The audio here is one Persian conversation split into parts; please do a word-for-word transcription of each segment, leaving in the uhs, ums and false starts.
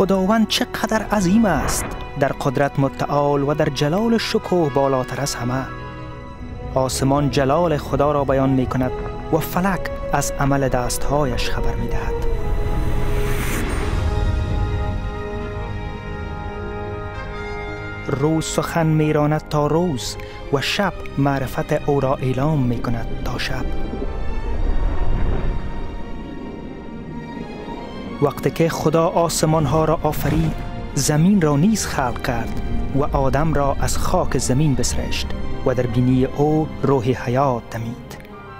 خداوند چقدر عظیم است، در قدرت متعال و در جلال شکوه بالاتر از همه. آسمان جلال خدا را بیان می کند و فلک از عمل دستهایش خبر می دهد. روز سخن می راند تا روز و شب معرفت او را اعلام می کند تا شب. وقتی که خدا آسمان ها را آفرید، زمین را نیز خلق کرد و آدم را از خاک زمین بسرشت و در بینی او روح حیات دمید.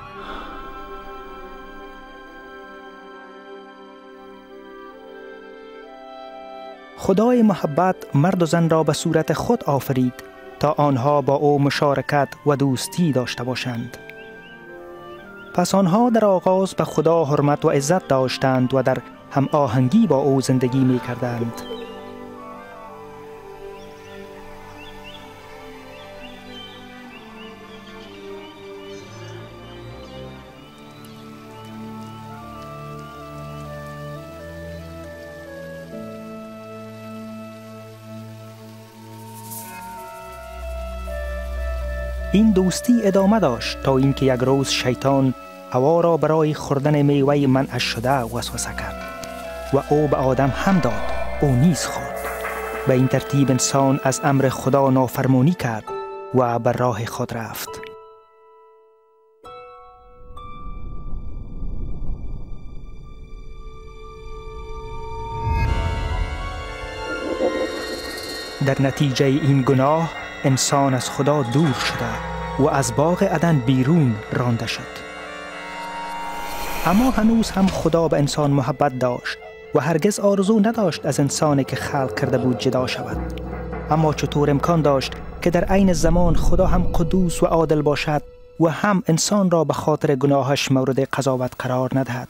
خدای محبت مرد و زن را به صورت خود آفرید تا آنها با او مشارکت و دوستی داشته باشند. پس آنها در آغاز به خدا حرمت و عزت داشتند و در هم آهنگی با او زندگی می کردند. این دوستی ادامه داشت تا اینکه یک روز شیطان حوا را برای خوردن میوه منعش شده وسوسه کرد و او به آدم هم داد، او نیز خورد. به این ترتیب انسان از امر خدا نافرمانی کرد و بر راه خود رفت. در نتیجه این گناه انسان از خدا دور شده و از باغ عدن بیرون رانده شد. اما هنوز هم خدا به انسان محبت داشت و هرگز آرزو نداشت از انسانی که خلق کرده بود جدا شود. اما چطور امکان داشت که در عین زمان خدا هم قدوس و عادل باشد و هم انسان را به خاطر گناهش مورد قضاوت قرار ندهد؟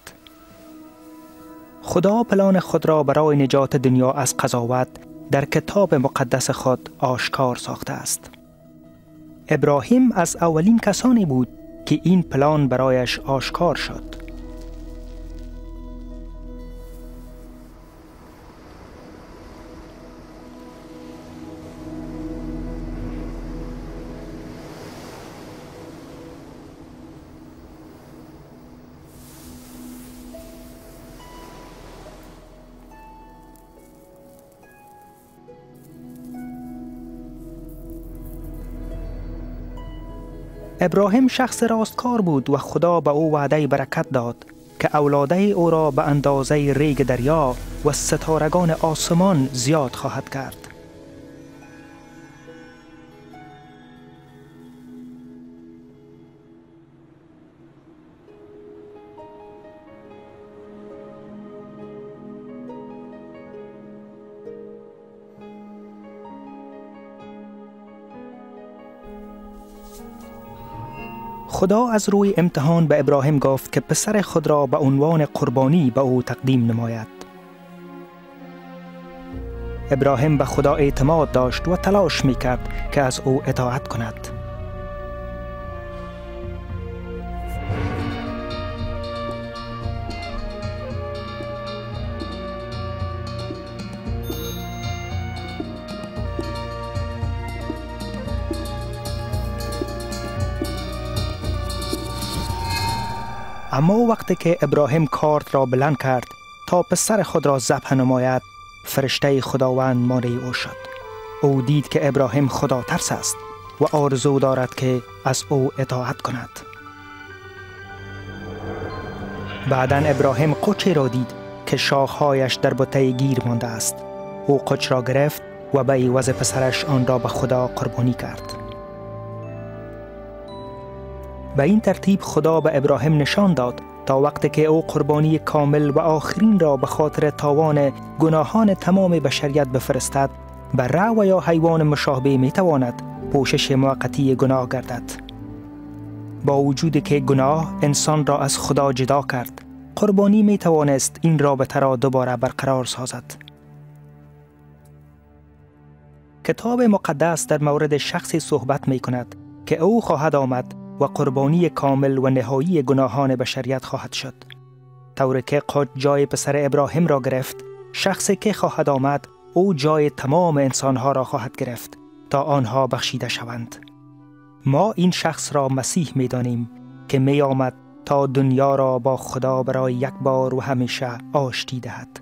خدا پلان خود را برای نجات دنیا از قضاوت در کتاب مقدس خود آشکار ساخته است. ابراهیم از اولین کسانی بود که این پلان برایش آشکار شد. ابراهیم شخص راستکار بود و خدا به او وعده برکت داد که اولاده او را به اندازه ریگ دریا و ستارگان آسمان زیاد خواهد کرد. خدا از روی امتحان به ابراهیم گفت که پسر خود را به عنوان قربانی به او تقدیم نماید. ابراهیم به خدا اعتماد داشت و تلاش می کرد که از او اطاعت کند. اما وقتی که ابراهیم کارد را بلند کرد تا پسر خود را ذبح نماید، فرشته خداوند مانع او شد. او دید که ابراهیم خدا ترس است و آرزو دارد که از او اطاعت کند. بعداً ابراهیم قوچی را دید که شاخهایش در بته گیر مانده است. او قوچ را گرفت و به عوض پسرش آن را به خدا قربانی کرد. به این ترتیب خدا به ابراهیم نشان داد تا وقتی که او قربانی کامل و آخرین را به خاطر تاوان گناهان تمام بشریت بفرستد، بره و یا حیوان مشابه می تواند پوشش موقتی گناه گردد. با وجودی که گناه انسان را از خدا جدا کرد، قربانی می توانست این رابطه را دوباره برقرار سازد. کتاب مقدس در مورد شخصی صحبت می کند که او خواهد آمد و قربانی کامل و نهایی گناهان بشریت خواهد شد. طوری که قوچ جای پسر ابراهیم را گرفت شخصی که خواهد آمد او جای تمام انسانها را خواهد گرفت تا آنها بخشیده شوند. ما این شخص را مسیح می دانیم که می آمد تا دنیا را با خدا برای یک بار و همیشه آشتی دهد.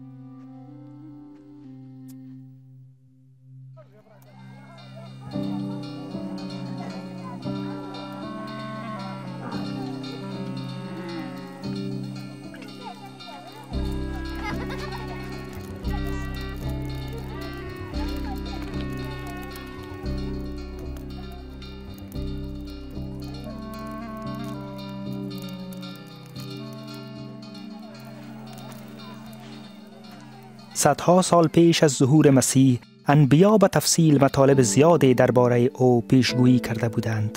صدها سال پیش از ظهور مسیح، انبیا به تفصیل مطالب زیادی درباره او پیشگویی کرده بودند.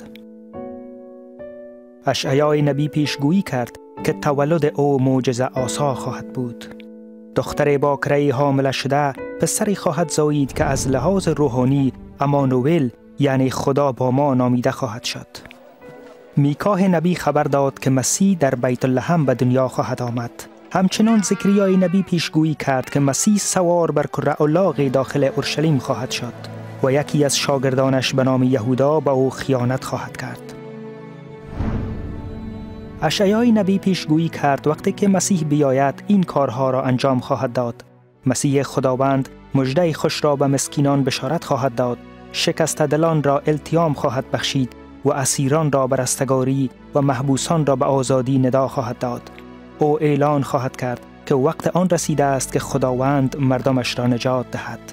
اشعیا نبی پیشگویی کرد که تولد او معجزه آسا خواهد بود. دختر باکره حامله شده پسری خواهد زایید که از لحاظ روحانی امانوئل یعنی خدا با ما نامیده خواهد شد. میکاه نبی خبر داد که مسیح در بیت لحم به دنیا خواهد آمد. همچنان زکریای نبی پیشگویی کرد که مسیح سوار بر کره الاغ داخل اورشلیم خواهد شد و یکی از شاگردانش به نام یهودا به او خیانت خواهد کرد. اشعیای نبی پیشگویی کرد وقتی که مسیح بیاید این کارها را انجام خواهد داد. مسیح خداوند مژده خوش را به مسکینان بشارت خواهد داد، شکسته دلان را التیام خواهد بخشید و اسیران را به رستگاری و محبوسان را به آزادی ندا خواهد داد. او اعلان خواهد کرد که وقت آن رسیده است که خداوند مردمش را نجات دهد.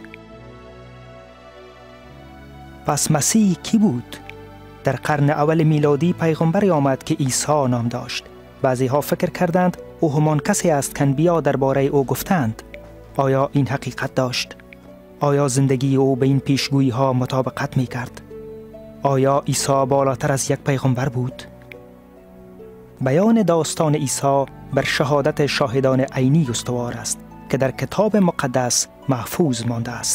پس مسیح کی بود؟ در قرن اول میلادی پیغمبری آمد که عیسی نام داشت. بعضی ها فکر کردند او همان کسی است که انبیا درباره او گفتند. آیا این حقیقت داشت؟ آیا زندگی او به این پیشگویی ها مطابقت می کرد؟ آیا عیسی بالاتر از یک پیغمبر بود؟ بیان داستان عیسی بر شهادت شاهدان عینی استوار است که در کتاب مقدس محفوظ مانده است.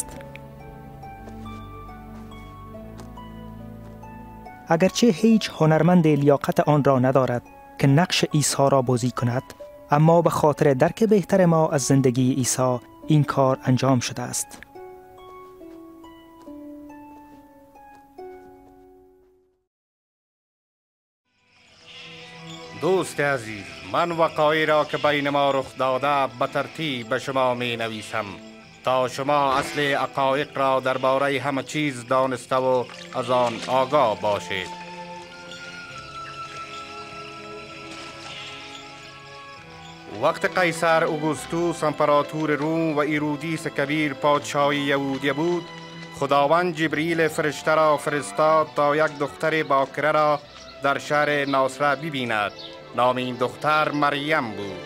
اگرچه هیچ هنرمند لیاقت آن را ندارد که نقش عیسی را بازی کند، اما به خاطر درک بهتر ما از زندگی عیسی این کار انجام شده است. دوست عزیز، من وقایعی را که بین ما رخ داده به ترتیب به شما می نویسم تا شما اصل حقایق را درباره همه چیز دانسته و از آن آگاه باشید. وقت قیصر اوگوستوس امپراتور روم و ایرودیس کبیر پادشاه یهودیه بود، خداوند جبریل فرشته را فرستاد تا یک دختر باکره را در شهر ناصره ببیند. نام این دختر مریم بود.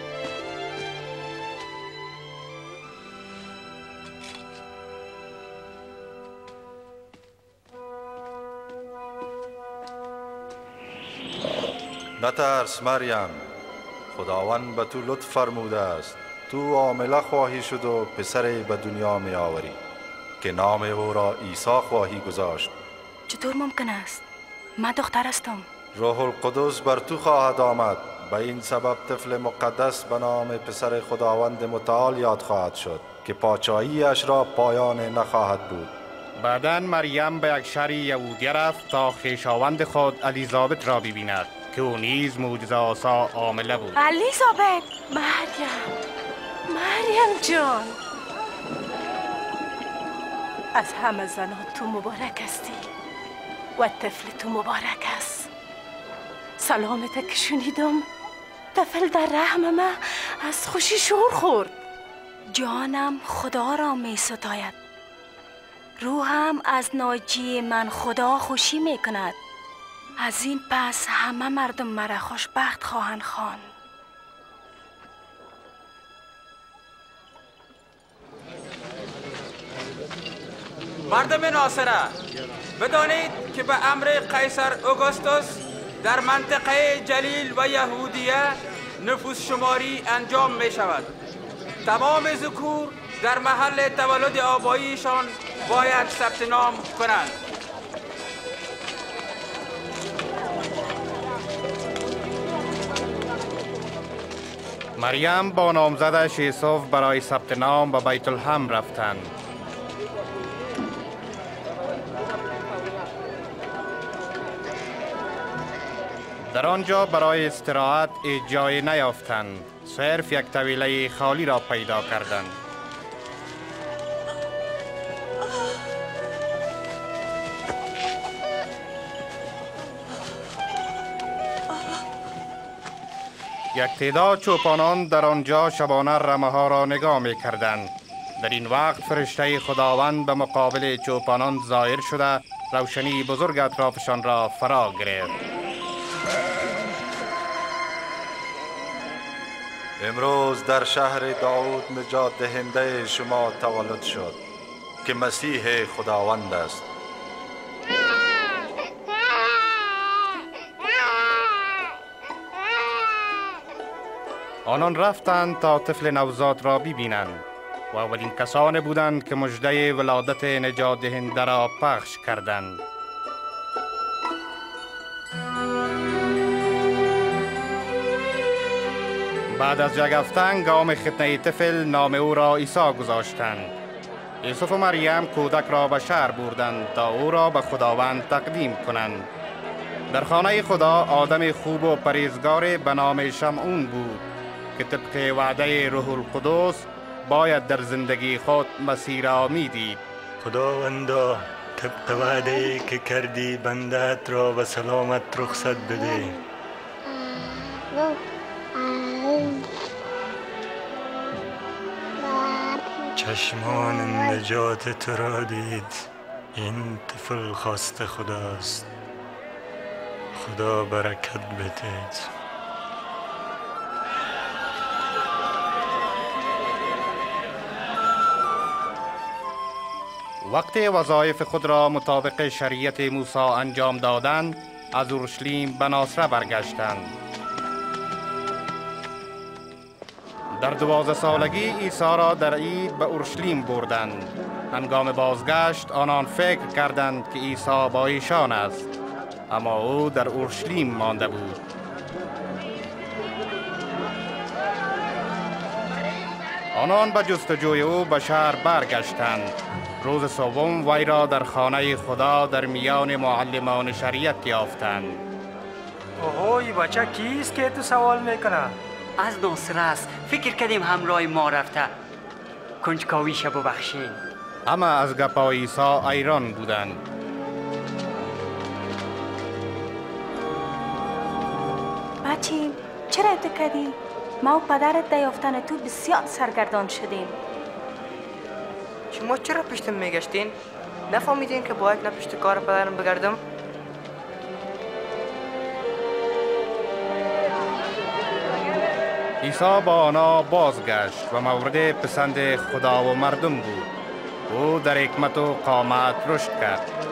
نترس مریم، خداوند به تو لطف فرموده است. تو حامله خواهی شد و پسری به دنیا می آوری که نام او را عیسی خواهی گذاشت. چطور ممکن است؟ من دختر هستم. روح القدس بر تو خواهد آمد، به این سبب طفل مقدس به نام پسر خداوند متعال یاد خواهد شد که پادشاهی‌اش را پایان نخواهد بود. بعداً مریم به یک شهر یهودیه رفت تا خویشاوند خود الیزابت را ببیند که او نیز معجزه آسا حامله بود. الیزابت، مریم، مریم جان، از همه زنان تو مبارک هستی و طفل تو مبارک است. سلامت که شنیدم طفل در رحم من از خوشی شور خورد. جانم خدا را می ستاید، روحم از ناجی من خدا خوشی می کند. از این پس همه مردم مرا خوشبخت خواهند خواند. مردم ناصره، بدانید که به امر قیصر اوگوستوس در منطقه جلیل و یهودیه نفوس شماری انجام می شود. تمام ذکور در محل تولد آباییشان باید ثبت نام کنند. مریم با نامزدش یوسف برای ثبت نام به بیت لحم رفتند. در آنجا برای استراحت جای نیافتند، صرف یک طویله خالی را پیدا کردند. یک تعداد چوپانان در آنجا شبانه رمه ها را نگاه می کردند. در این وقت فرشته خداوند به مقابل چوپانان ظاهر شده روشنی بزرگ اطرافشان را فرا گرفت. امروز در شهر داود نجات دهنده شما تولد شد که مسیح خداوند است. آنان رفتند تا طفل نوزاد را ببینند و اولین کسانی بودند که مژده ولادت نجات دهنده را پخش کردند. بعد از جگفتن گام ختنه طفل نام او را عیسی گذاشتند. یوسف و مریم کودک را به شهر بردند تا او را به خداوند تقدیم کنند. در خانه خدا آدم خوب و پرهیزگار به نام شمعون بود که طبق وعده روح القدس باید در زندگی خود مسیر را میدید. خداوندا طبق وعده که کردی بندت را به سلامت رخصت بده. چشمان نجات تو را دید. این طفل خواست خداست. خدا برکت بده. وقتی وظایف خود را مطابق شریعت موسی انجام دادند، از اورشلیم به ناصره برگشتند. در دوازده سالگی عیسی را در عید به اورشلیم بردند. هنگام بازگشت آنان فکر کردند که عیسی با ایشان است، اما او در اورشلیم مانده بود. آنان به جستجوی او به شهر برگشتند. روز سوم وی را در خانه خدا در میان معلمان شریعت یافتند. اوه بچه کیست که تو سوال میکنه؟ از ناصره است. فکر کردیم همراه ما رفته. کنجکاویش ببخشید. اما از گپای عیسی ایران بودند. بچه چرا تو کردی؟ ما و پدرت در یافتن تو بسیار سرگردان شدیم. شما چرا پشتم میگشتین؟ نفهمیدین که باید نه پشت کار پدرم بگردم؟ عیسی با آنها بازگشت و مورد پسند خدا و مردم بود. او در حکمت و قامت رشد کرد.